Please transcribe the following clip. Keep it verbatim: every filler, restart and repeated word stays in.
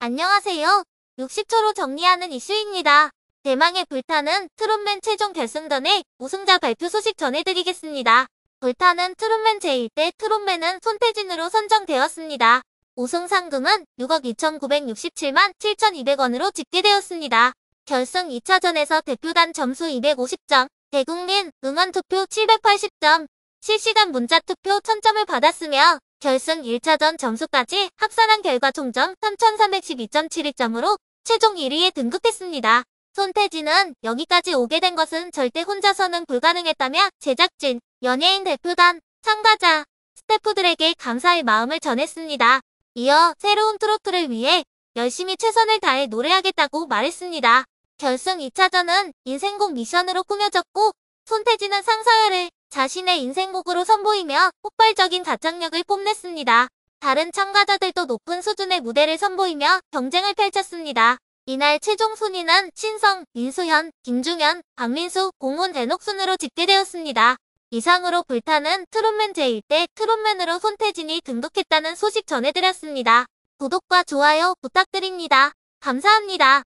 안녕하세요. 육십 초로 정리하는 이슈입니다. 대망의 불타는 트롯맨 최종 결승전의 우승자 발표 소식 전해드리겠습니다. 불타는 트롯맨 제일 대 트롯맨은 손태진으로 선정되었습니다. 우승 상금은 육억 이천구백육십칠만 칠천이백 원으로 집계되었습니다. 결승 이 차전에서 대표단 점수 이백오십 점, 대국민 응원투표 칠백팔십 점, 실시간 문자투표 천 점을 받았으며 결승 일 차전 점수까지 합산한 결과 총점 삼천삼백십이 점 칠일 점으로 최종 일 위에 등극했습니다. 손태진은 여기까지 오게 된 것은 절대 혼자서는 불가능했다며 제작진, 연예인 대표단, 참가자, 스태프들에게 감사의 마음을 전했습니다. 이어 새로운 트로트를 위해 열심히 최선을 다해 노래하겠다고 말했습니다. 결승 이 차전은 인생곡 미션으로 꾸며졌고 손태진은 상서열을 자신의 인생곡으로 선보이며 폭발적인 가창력을 뽐냈습니다. 다른 참가자들도 높은 수준의 무대를 선보이며 경쟁을 펼쳤습니다. 이날 최종 순위는 신성, 인수현, 김중현, 박민수, 공훈, 대녹 순으로 집계되었습니다. 이상으로 불타는 트롯맨 제일 대 트롯맨으로 손태진이 등극했다는 소식 전해드렸습니다. 구독과 좋아요 부탁드립니다. 감사합니다.